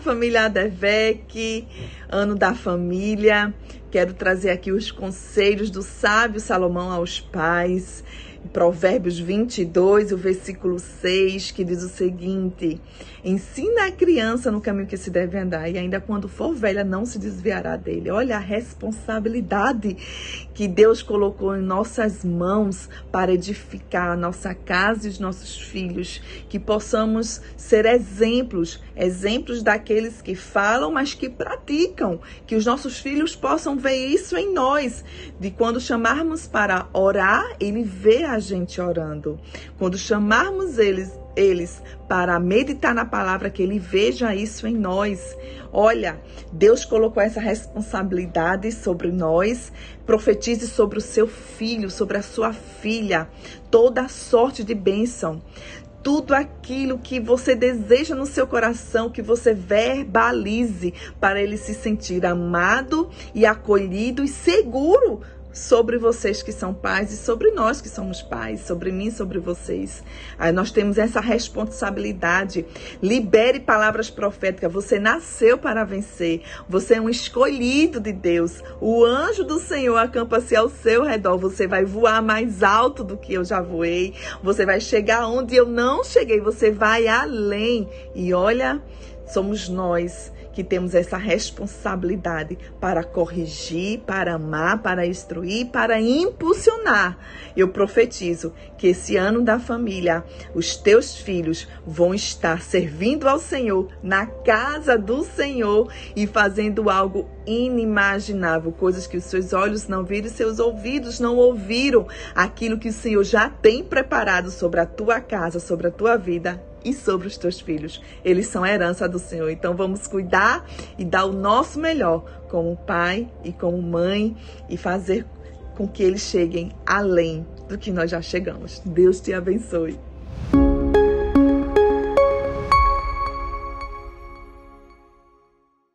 família Adevec, ano da família. Quero trazer aqui os conselhos do sábio Salomão aos pais. Provérbios 22, o versículo 6, que diz o seguinte: ensina a criança no caminho que se deve andar, e ainda quando for velha não se desviará dele. Olha a responsabilidade que Deus colocou em nossas mãos para edificar a nossa casa e os nossos filhos, que possamos ser exemplos daqueles que falam, mas que praticam, que os nossos filhos possam ver isso em nós, de quando chamarmos para orar, ele vê a gente orando. Quando chamarmos eles para meditar na palavra, que ele veja isso em nós. Olha, Deus colocou essa responsabilidade sobre nós. Profetize sobre o seu filho, sobre a sua filha, toda a sorte de bênção. Tudo aquilo que você deseja no seu coração, que você verbalize para ele se sentir amado e acolhido e seguro sobre vocês que são pais e sobre nós que somos pais, sobre mim e sobre vocês. Aí nós temos essa responsabilidade. Libere palavras proféticas. Você nasceu para vencer. Você é um escolhido de Deus. O anjo do Senhor acampa-se ao seu redor. Você vai voar mais alto do que eu já voei. Você vai chegar onde eu não cheguei. Você vai além. E olha, somos nós que temos essa responsabilidade para corrigir, para amar, para instruir, para impulsionar. Eu profetizo que esse ano da família, os teus filhos vão estar servindo ao Senhor, na casa do Senhor e fazendo algo inimaginável, coisas que os seus olhos não viram e seus ouvidos não ouviram, aquilo que o Senhor já tem preparado sobre a tua casa, sobre a tua vida e sobre os teus filhos. Eles são a herança do Senhor. Então vamos cuidar e dar o nosso melhor como pai e como mãe e fazer com que eles cheguem além do que nós já chegamos. Deus te abençoe.